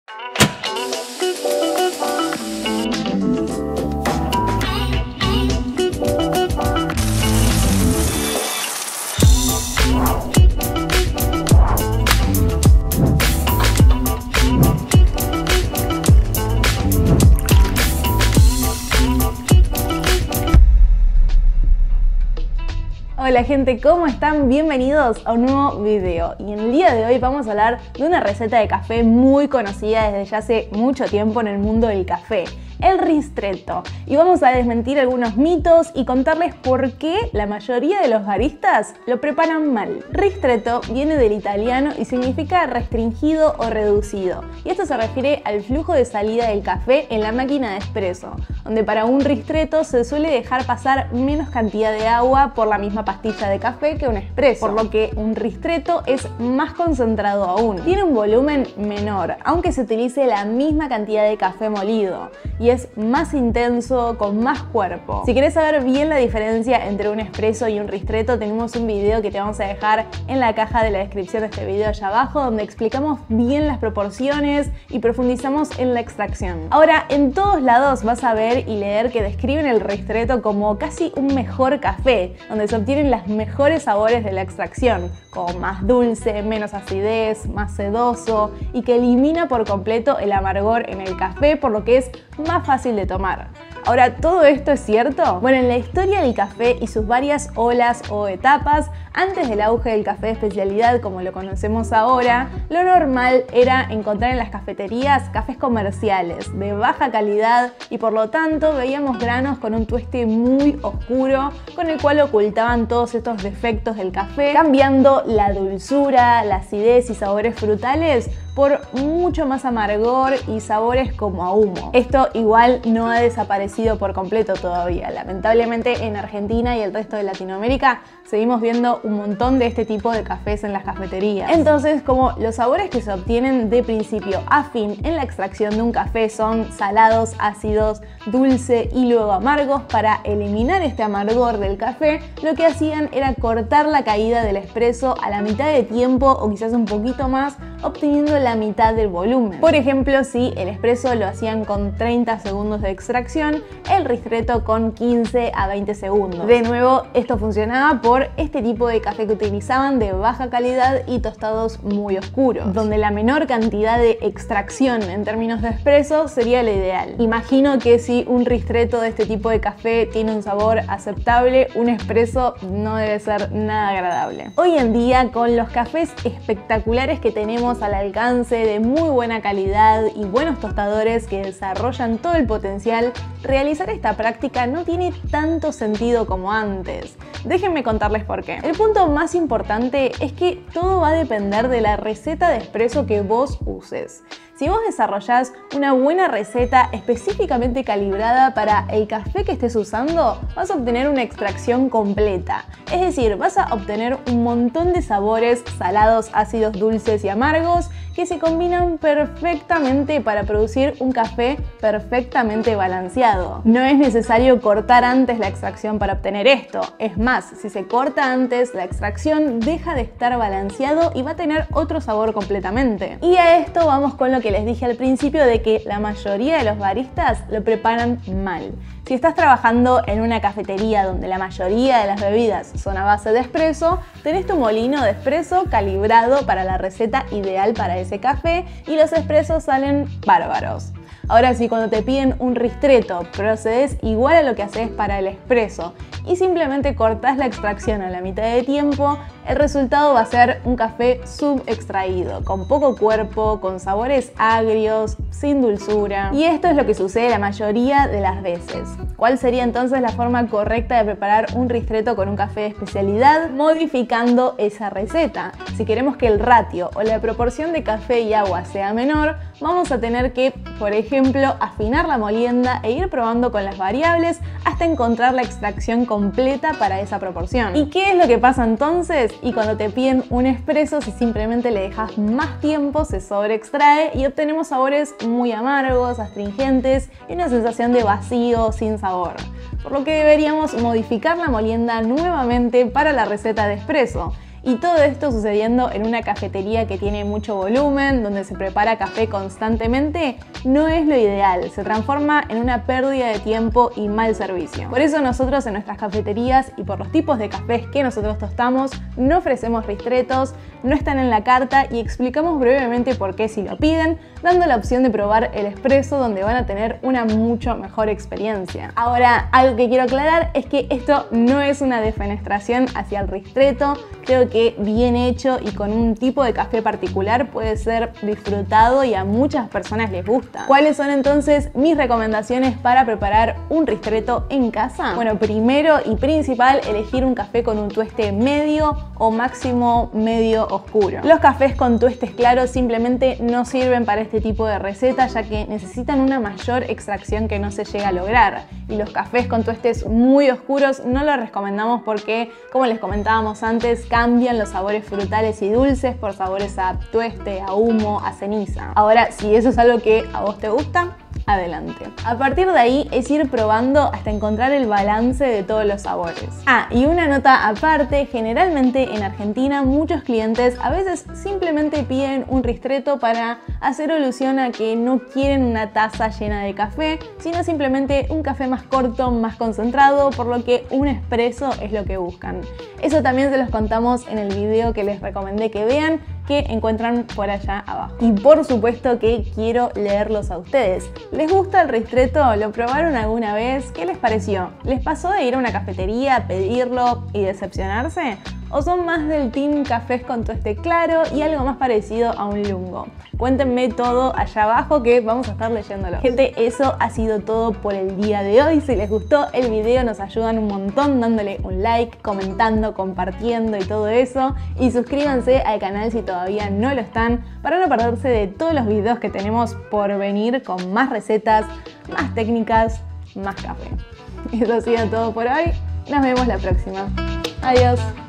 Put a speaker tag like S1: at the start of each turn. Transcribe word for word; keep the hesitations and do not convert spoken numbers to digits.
S1: Hola gente, ¿cómo están? Bienvenidos a un nuevo video. Y en el día de hoy vamos a hablar de una receta de café muy conocida desde ya hace mucho tiempo en el mundo del café, el ristretto. Y vamos a desmentir algunos mitos y contarles por qué la mayoría de los baristas lo preparan mal. Ristretto viene del italiano y significa restringido o reducido. Y esto se refiere al flujo de salida del café en la máquina de espresso, donde para un ristretto se suele dejar pasar menos cantidad de agua por la misma pastilla de café que un espresso, por lo que un ristretto es más concentrado aún. Tiene un volumen menor, aunque se utilice la misma cantidad de café molido, y es más intenso, con más cuerpo. Si querés saber bien la diferencia entre un espresso y un ristretto, tenemos un video que te vamos a dejar en la caja de la descripción de este video allá abajo, donde explicamos bien las proporciones y profundizamos en la extracción. Ahora, en todos lados vas a ver y leer que describen el ristretto como casi un mejor café, donde se obtienen los mejores sabores de la extracción, como más dulce, menos acidez, más sedoso, y que elimina por completo el amargor en el café, por lo que es más fácil de tomar. Ahora, ¿todo esto es cierto? Bueno, en la historia del café y sus varias olas o etapas, antes del auge del café de especialidad como lo conocemos ahora, lo normal era encontrar en las cafeterías cafés comerciales de baja calidad y por lo tanto veíamos granos con un tueste muy oscuro con el cual ocultaban todos estos defectos del café, cambiando la dulzura, la acidez y sabores frutales por mucho más amargor y sabores como a humo. Esto igual no ha desaparecido por completo todavía. Lamentablemente en Argentina y el resto de Latinoamérica seguimos viendo un montón de este tipo de cafés en las cafeterías. Entonces, como los sabores que se obtienen de principio a fin en la extracción de un café son salados, ácidos, dulce y luego amargos, para eliminar este amargor del café, lo que hacían era cortar la caída del espresso a la mitad de tiempo o quizás un poquito más, obteniendo la mitad del volumen. Por ejemplo, si el espresso lo hacían con treinta segundos de extracción, el ristretto con quince a veinte segundos. De nuevo, esto funcionaba por este tipo de café que utilizaban de baja calidad y tostados muy oscuros, donde la menor cantidad de extracción en términos de espresso sería lo ideal. Imagino que si un ristretto de este tipo de café tiene un sabor aceptable, un espresso no debe ser nada agradable. Hoy en día, con los cafés espectaculares que tenemos al alcance, de muy buena calidad y buenos tostadores que desarrollan todo el potencial, realizar esta práctica no tiene tanto sentido como antes. Déjenme contarles por qué. El punto más importante es que todo va a depender de la receta de espresso que vos uses. Si vos desarrollás una buena receta específicamente calibrada para el café que estés usando, vas a obtener una extracción completa. Es decir, vas a obtener un montón de sabores salados, ácidos, dulces y amargos que se combinan perfectamente para producir un café perfectamente balanceado. No es necesario cortar antes la extracción para obtener esto. Es más, si se corta antes, la extracción deja de estar balanceado y va a tener otro sabor completamente. Y a esto vamos con lo que les dije al principio de que la mayoría de los baristas lo preparan mal. Si estás trabajando en una cafetería donde la mayoría de las bebidas son a base de espresso, tenés tu molino de espresso calibrado para la receta ideal para ese café y los espressos salen bárbaros. Ahora, si cuando te piden un ristretto procedes igual a lo que haces para el espresso y simplemente cortás la extracción a la mitad de tiempo, el resultado va a ser un café subextraído, con poco cuerpo, con sabores agrios, sin dulzura. Y esto es lo que sucede la mayoría de las veces. ¿Cuál sería entonces la forma correcta de preparar un ristretto con un café de especialidad? Modificando esa receta. Si queremos que el ratio o la proporción de café y agua sea menor, vamos a tener que, por ejemplo, afinar la molienda e ir probando con las variables hasta encontrar la extracción completa para esa proporción. ¿Y qué es lo que pasa entonces? Y cuando te piden un espresso, si simplemente le dejas más tiempo, se sobreextrae y obtenemos sabores muy amargos, astringentes y una sensación de vacío, sin sabor. Por lo que deberíamos modificar la molienda nuevamente para la receta de espresso. Y todo esto sucediendo en una cafetería que tiene mucho volumen, donde se prepara café constantemente, no es lo ideal. Se transforma en una pérdida de tiempo y mal servicio. Por eso nosotros en nuestras cafeterías y por los tipos de cafés que nosotros tostamos, no ofrecemos ristretos, no están en la carta y explicamos brevemente por qué si lo piden, dando la opción de probar el espresso, donde van a tener una mucho mejor experiencia. Ahora, algo que quiero aclarar es que esto no es una defenestración hacia el ristretto. Creo que bien hecho y con un tipo de café particular puede ser disfrutado y a muchas personas les gusta. ¿Cuáles son entonces mis recomendaciones para preparar un ristretto en casa? Bueno, primero y principal, elegir un café con un tueste medio o máximo medio oscuro. Los cafés con tuestes claros simplemente no sirven para este tipo de receta, ya que necesitan una mayor extracción que no se llega a lograr. Y los cafés con tuestes muy oscuros no los recomendamos porque, como les comentábamos antes, cambian los sabores frutales y dulces por sabores a tueste, a humo, a ceniza. Ahora, si eso es algo que a vos te gusta, adelante. A partir de ahí es ir probando hasta encontrar el balance de todos los sabores. Ah, y una nota aparte, generalmente en Argentina muchos clientes a veces simplemente piden un ristretto para hacer alusión a que no quieren una taza llena de café, sino simplemente un café más corto, más concentrado, por lo que un espresso es lo que buscan. Eso también se los contamos en el video que les recomendé que vean, que encuentran por allá abajo. Y por supuesto que quiero leerlos a ustedes. ¿Les gusta el ristretto? ¿Lo probaron alguna vez? ¿Qué les pareció? ¿Les pasó de ir a una cafetería, pedirlo y decepcionarse? ¿O son más del team cafés con tueste claro y algo más parecido a un lungo? Cuéntenme todo allá abajo que vamos a estar leyéndolo. Gente, eso ha sido todo por el día de hoy. Si les gustó el video nos ayudan un montón dándole un like, comentando, compartiendo y todo eso. Y suscríbanse al canal si todavía no lo están para no perderse de todos los videos que tenemos por venir con más recetas, más técnicas, más café. Eso ha sido todo por hoy. Nos vemos la próxima. Adiós.